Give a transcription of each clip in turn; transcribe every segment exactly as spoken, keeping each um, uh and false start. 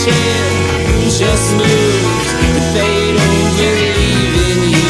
ship just moves, but they don't believe in you.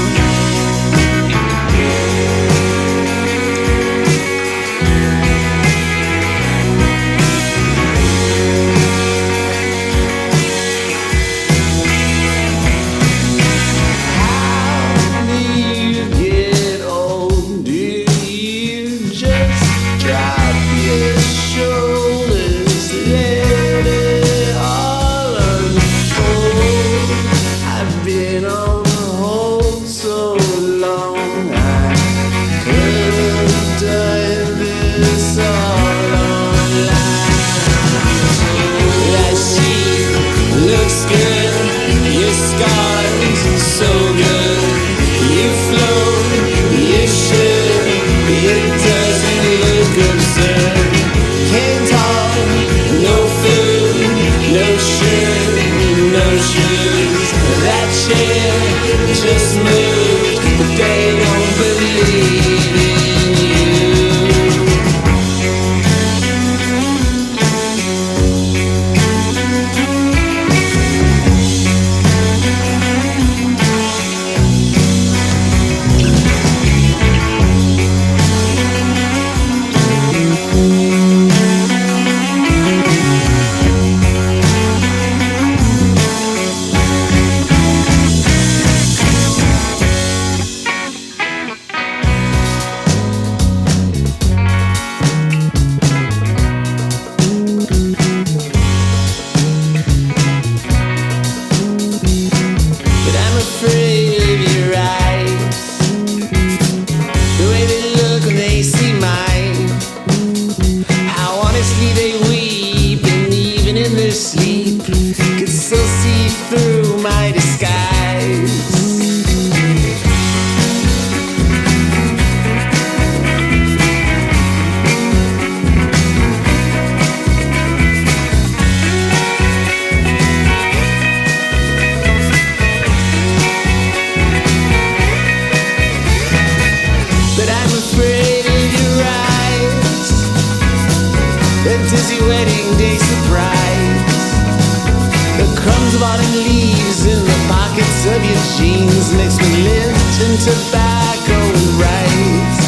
Just moved, but they don't believe in you. Tobacco and rice.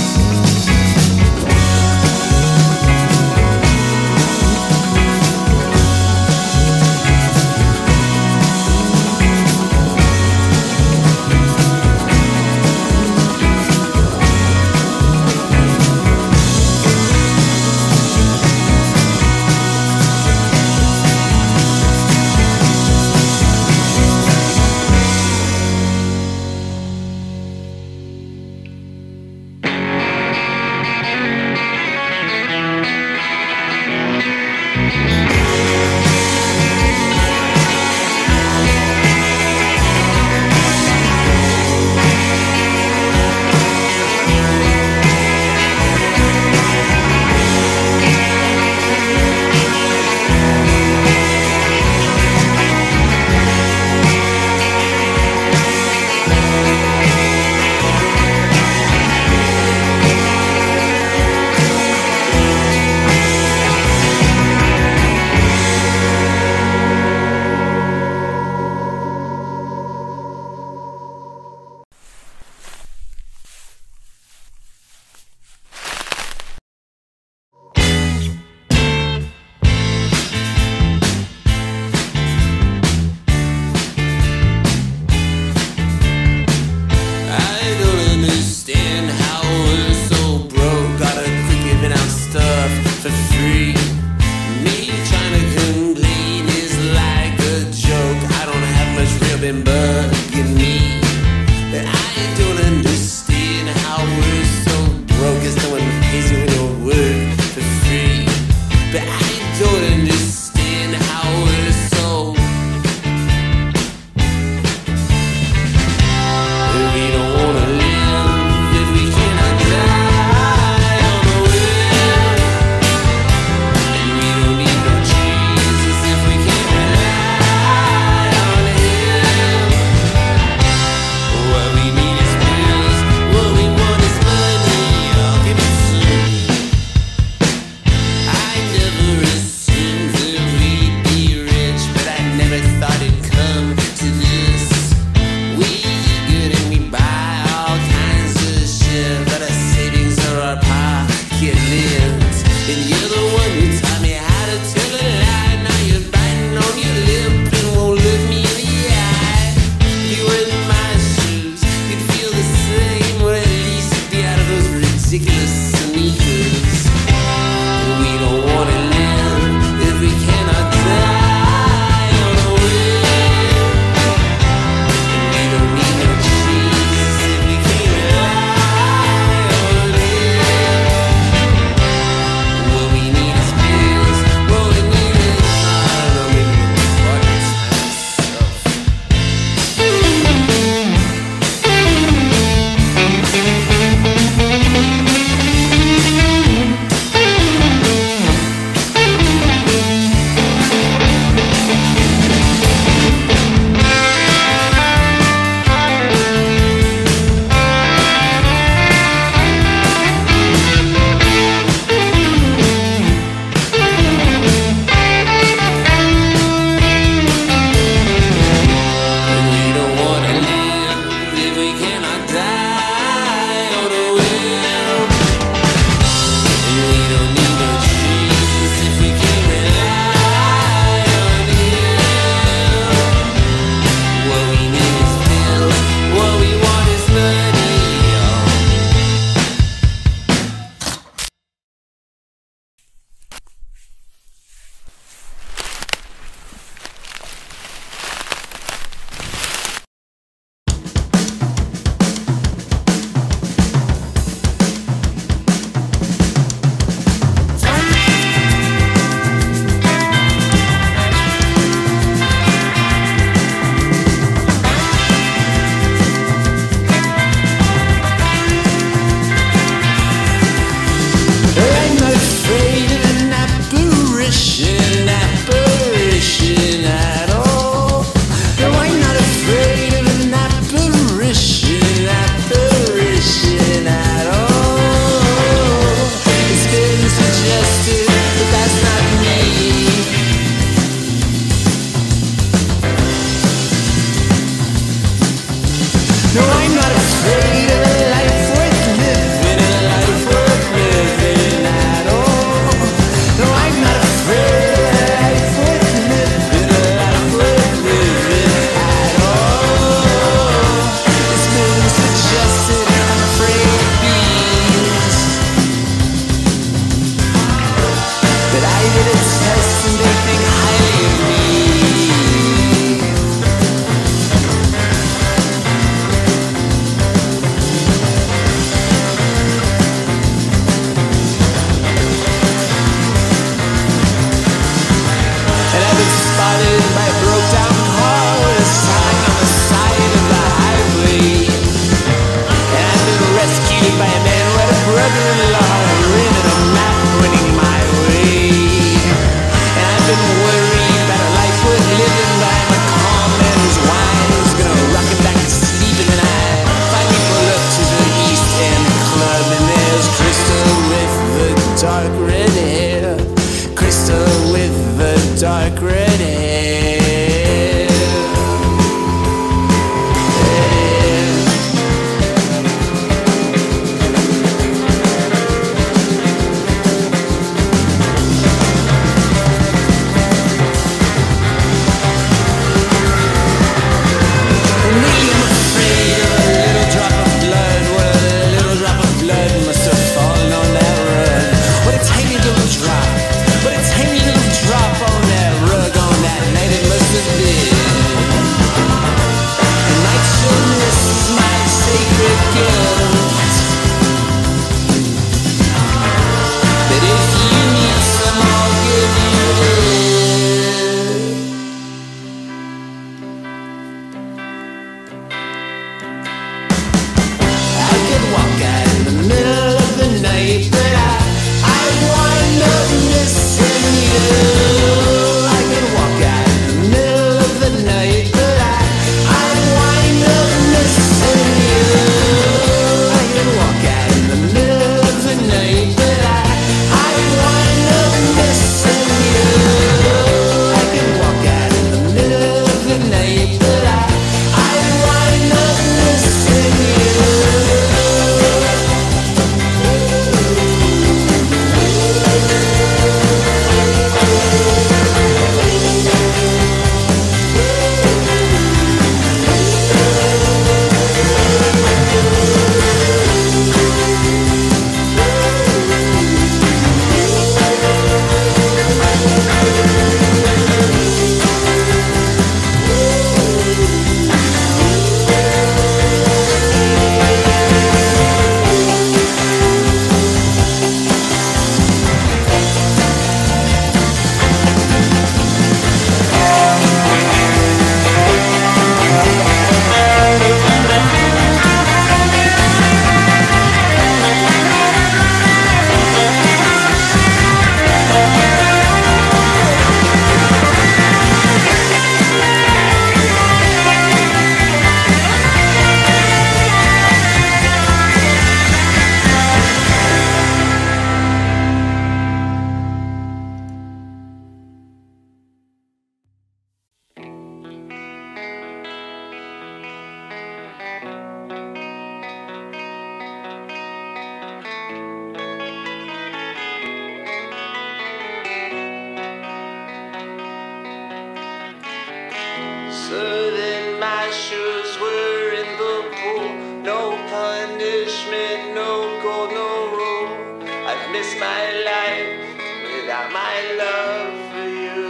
So then my shoes were in the pool. No punishment, no gold, no rule. I've missed my life without my love for you.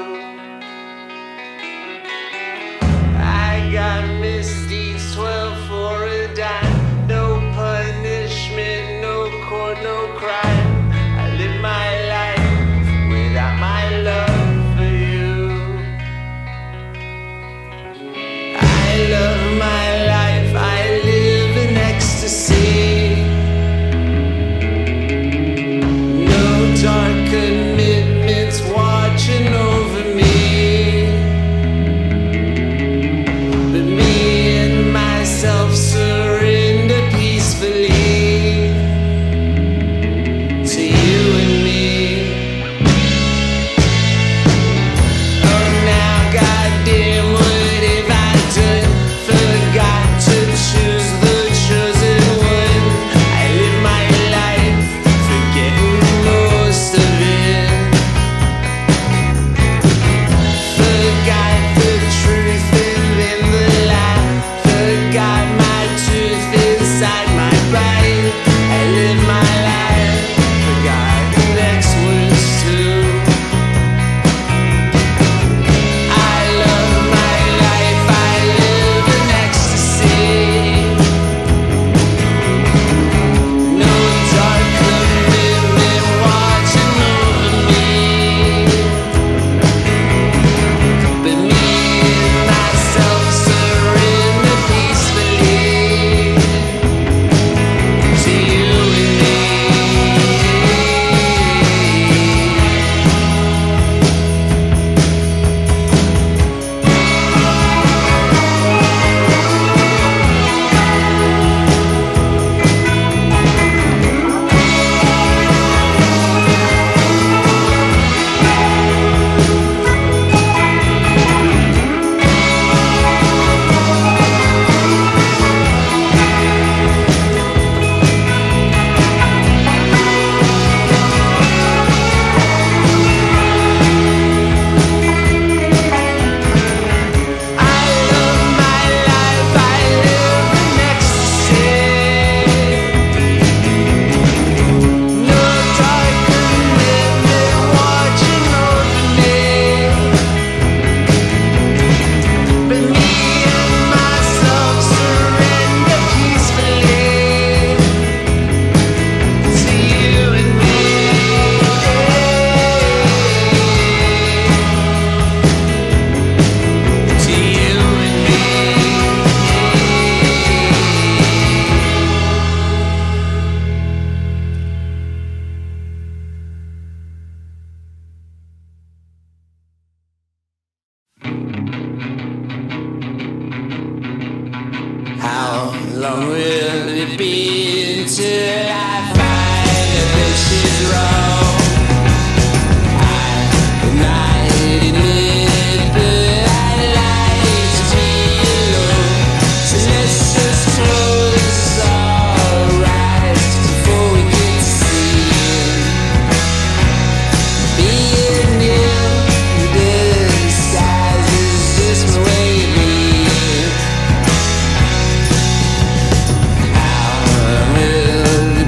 I got misdeeds, twelve for a dime. No punishment, no court, no crime. I live my life without my love for you. I love my life, I live in ecstasy. No dark commitments watching over me, but me and myself surrender peacefully to you and me. Oh, now goddamn, what have I done? Forgot to choose the chosen one. I live my life forgetting most of it. Forgot the truth and then the lie. Forgot my tooth inside my bite. I live my life, forgot the next words too. I love my life, I live in ecstasy. No dark commitment watching over me, but me and myself surrender peacefully to you and me. I love my life, I live in ecstasy. No dark commitment watching over me, but me and myself surrender peacefully to you and me. To you and me. How long will it be until I find that she's wrong? I will not admit, but I like to be alone. So let's just close our eyes before we get to see it. Being in disguise is just my way of being. How will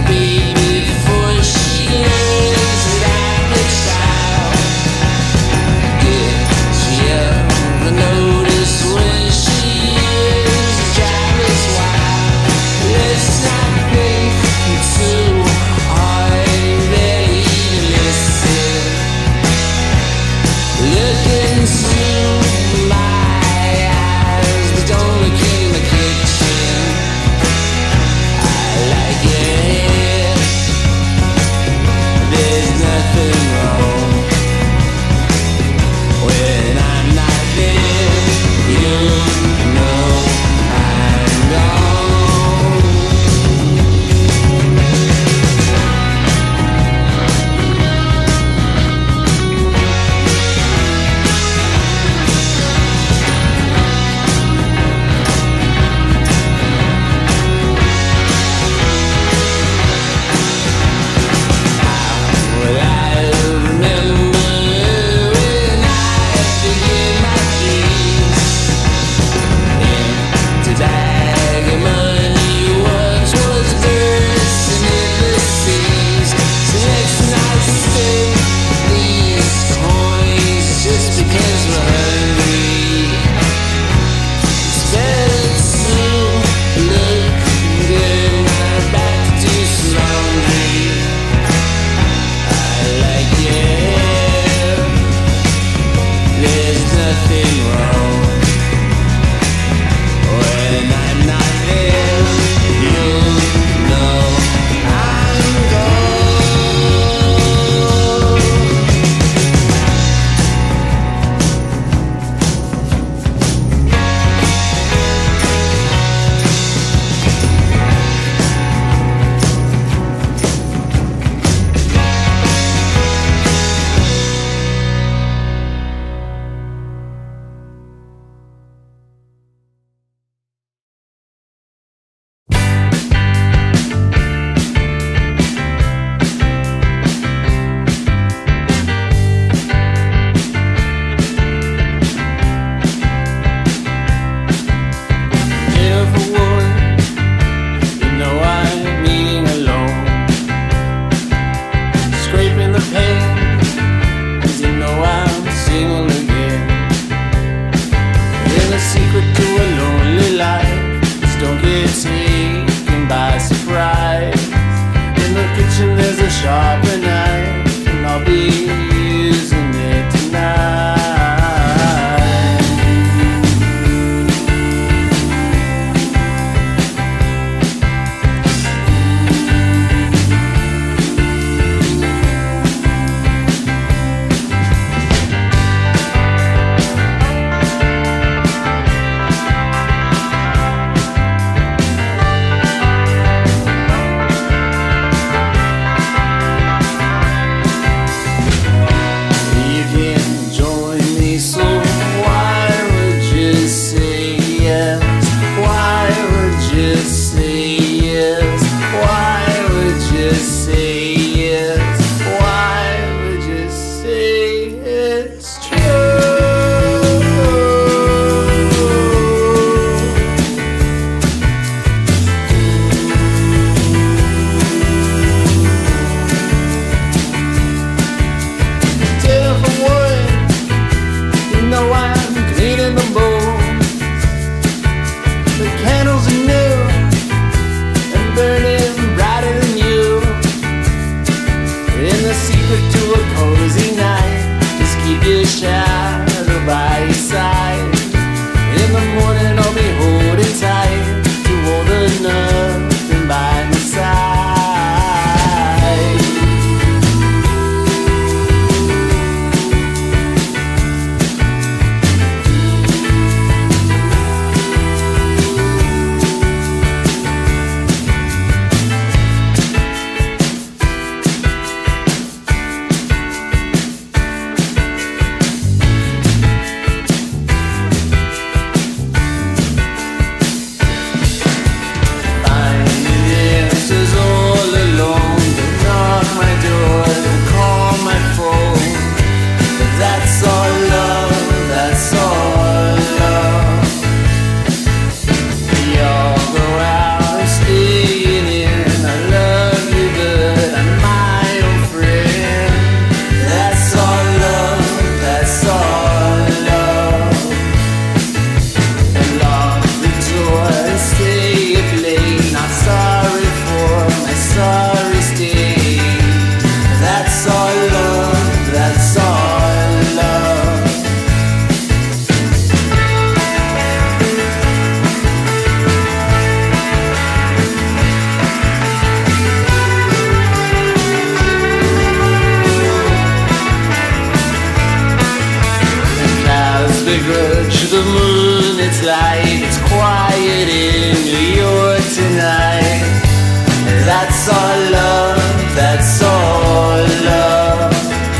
the moon, it's light, it's quiet in New York tonight. That's all love, that's all love.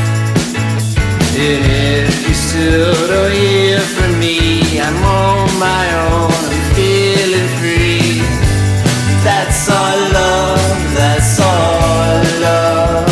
And if you still don't hear from me, I'm on my own, I'm feeling free. That's all love, that's all love.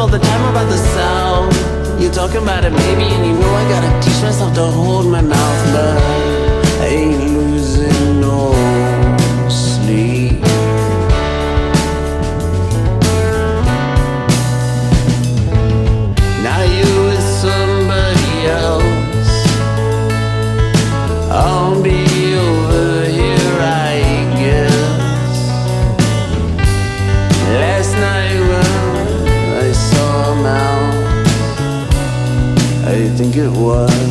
all the time about the sound. You're talking about it, baby, and you know I gotta teach myself to hold my mouth, but I ain't losing no sleep. Now you're with somebody else. I'll be over here, I guess. Last night when I saw him out, I think it was,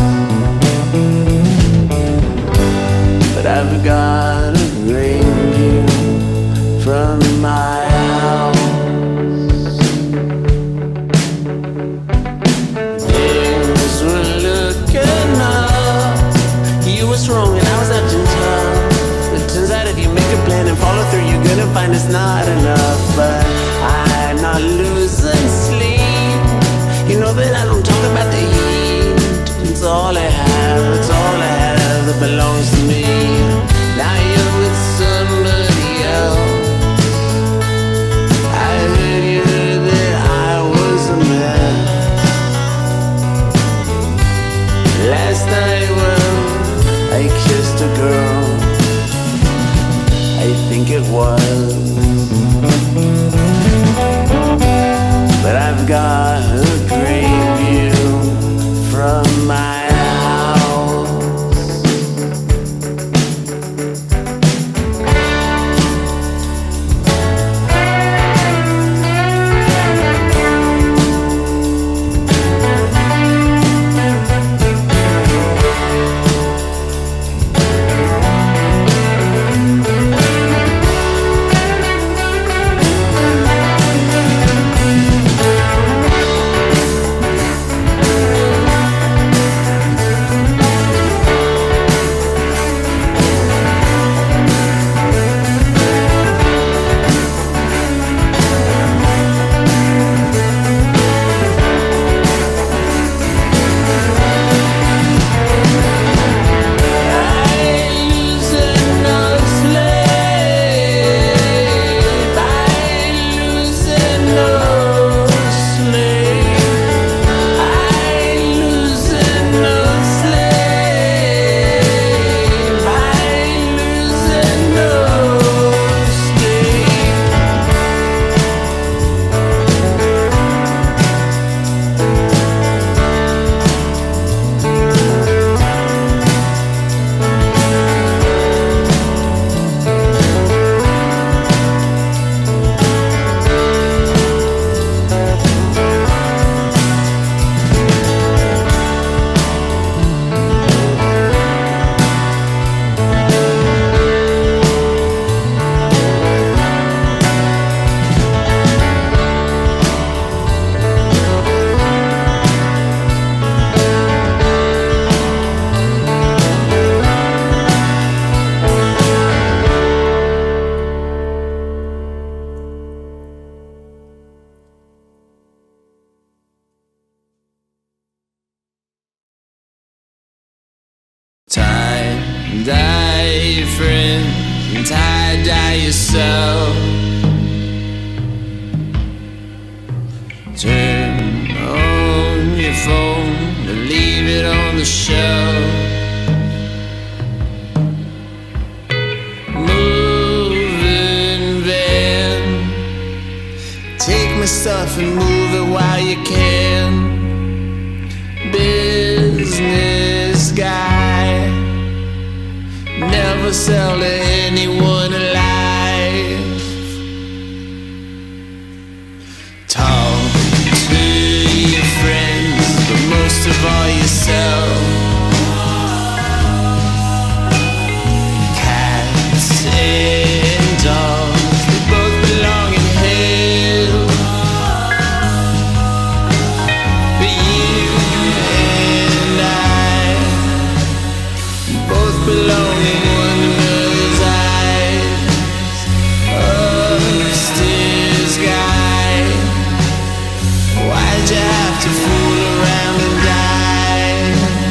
but I've got a great view from my house. Things were looking up. You was wrong and I was acting tough. It turns out if you make a plan and follow through, you're gonna find it's not enough. But I'm not losing sleep. You know that I don't talk about the heat. It's all I have, it's all I have that belongs to me. Now you're with somebody else. I heard you heard that I was a mess. Last night when I kissed a girl, I think it was, but I've got a great view from my tie-dye friend and tie-dye yourself. Turn on your phone and leave it on the shelf. Moving van, take my stuff and move it while you can. Business guy, never sell to anyone alive. Talk to your friends, but most of all yourself. Cats and dogs, they both belong in hell. But you and I both belong in one another's eyes. Upstairs guy, why'd you have to fool around and die?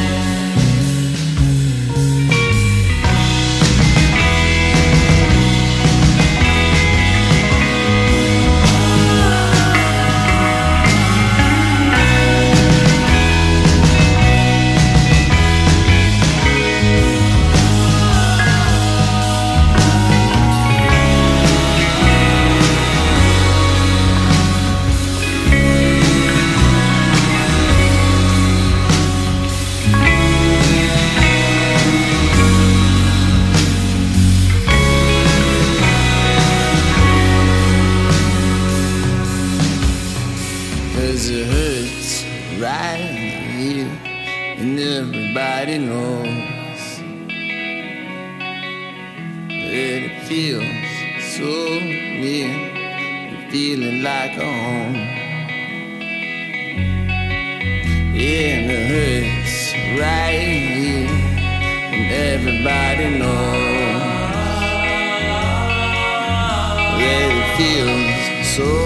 everybody knows that it feels so near, feeling like a home. Yeah, and it hurts right here, and everybody knows that it feels so